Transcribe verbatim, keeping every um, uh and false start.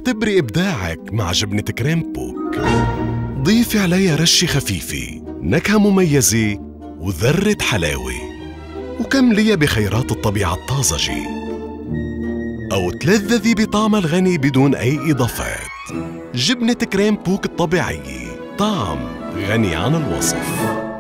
اختبري إبداعك مع جبنة كريم بوك. ضيفي عليها رشة خفيفة، نكهة مميزة وذرة حلاوة، وكمليها بخيرات الطبيعة الطازجة، أو تلذذي بطعم الغني بدون أي إضافات. جبنة كريم بوك الطبيعية، طعم غني عن الوصف.